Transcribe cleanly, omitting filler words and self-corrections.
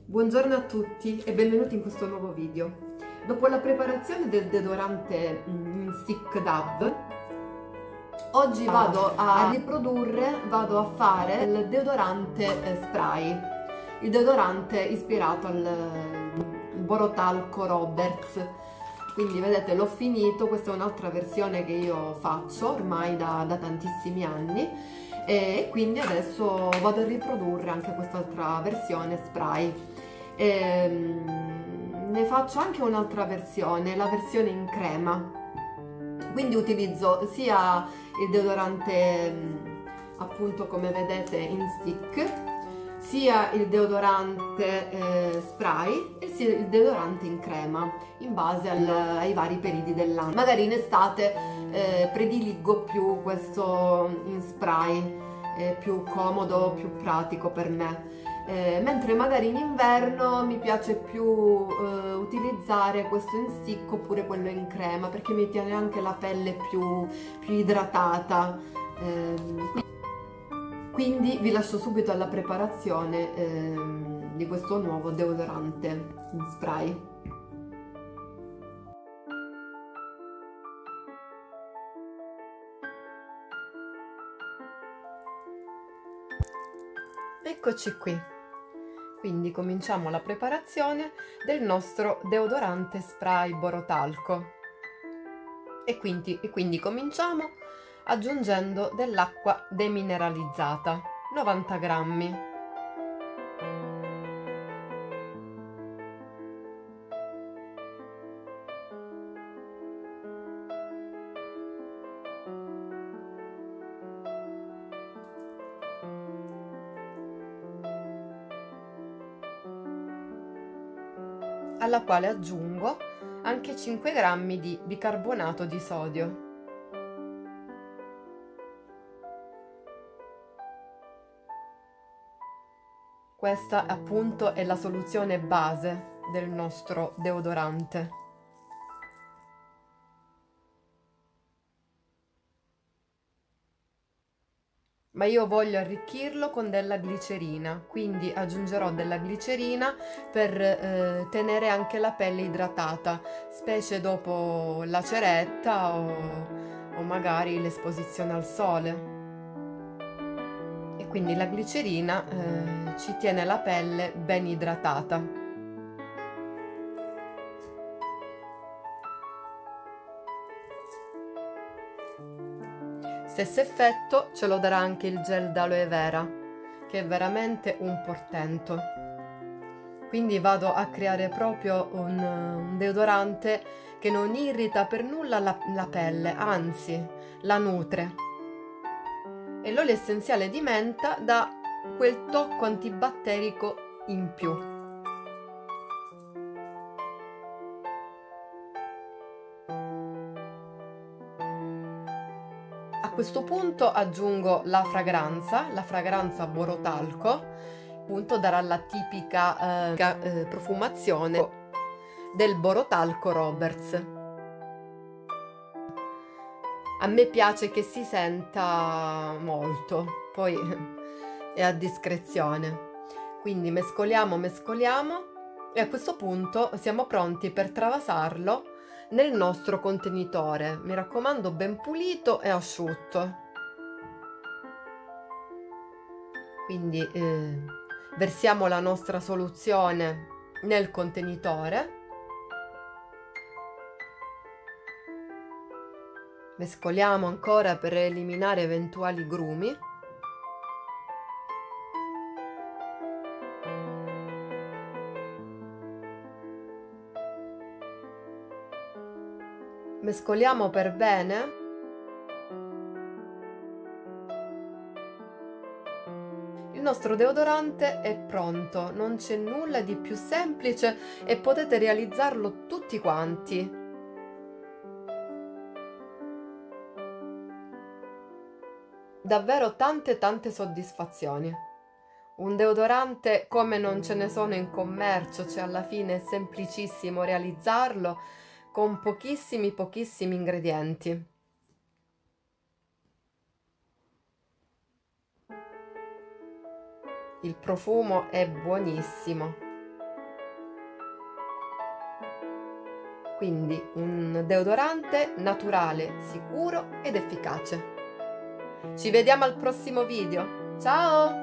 Buongiorno a tutti e benvenuti in questo nuovo video. Dopo la preparazione del deodorante Stick Dove, oggi vado a fare il deodorante spray, il deodorante ispirato al Borotalco Roberts. Quindi vedete, l'ho finito, questa è un'altra versione che io faccio ormai da tantissimi anni e quindi adesso vado a riprodurre anche quest'altra versione spray. Ne faccio anche un'altra versione, la versione in crema, quindi utilizzo sia il deodorante appunto come vedete in stick, sia il deodorante spray e sia il deodorante in crema in base ai vari periodi dell'anno. Magari in estate prediligo più questo in spray, è più comodo, più pratico per me. Mentre magari in inverno mi piace più utilizzare questo in stick oppure quello in crema, perché mi tiene anche la pelle più idratata. Quindi vi lascio subito alla preparazione di questo nuovo deodorante in spray. Eccoci qui. Quindi cominciamo la preparazione del nostro deodorante spray Borotalco e quindi cominciamo aggiungendo dell'acqua demineralizzata, 90 grammi. Alla quale aggiungo anche 5 grammi di bicarbonato di sodio. Questa appunto è la soluzione base del nostro deodorante. Ma io voglio arricchirlo con della glicerina, quindi aggiungerò della glicerina per tenere anche la pelle idratata, specie dopo la ceretta o magari l'esposizione al sole. E quindi la glicerina ci tiene la pelle ben idratata. Stesso effetto ce lo darà anche il gel d'aloe vera, che è veramente un portento. Quindi vado a creare proprio un deodorante che non irrita per nulla la pelle, anzi la nutre. E l'olio essenziale di menta dà quel tocco antibatterico in più. A questo punto aggiungo la fragranza Borotalco, appunto darà la tipica profumazione del Borotalco Roberts. A me piace che si senta molto, poi è a discrezione. Quindi mescoliamo e a questo punto siamo pronti per travasarlo nel nostro contenitore, mi raccomando ben pulito e asciutto. Quindi versiamo la nostra soluzione nel contenitore, mescoliamo ancora per eliminare eventuali grumi. Mescoliamo per bene. Il nostro deodorante è pronto, non c'è nulla di più semplice e potete realizzarlo tutti quanti. Davvero tante soddisfazioni. Un deodorante come non ce ne sono in commercio, cioè alla fine è semplicissimo realizzarlo con pochissimi ingredienti. Il profumo è buonissimo. Quindi un deodorante naturale, sicuro ed efficace. Ci vediamo al prossimo video. Ciao!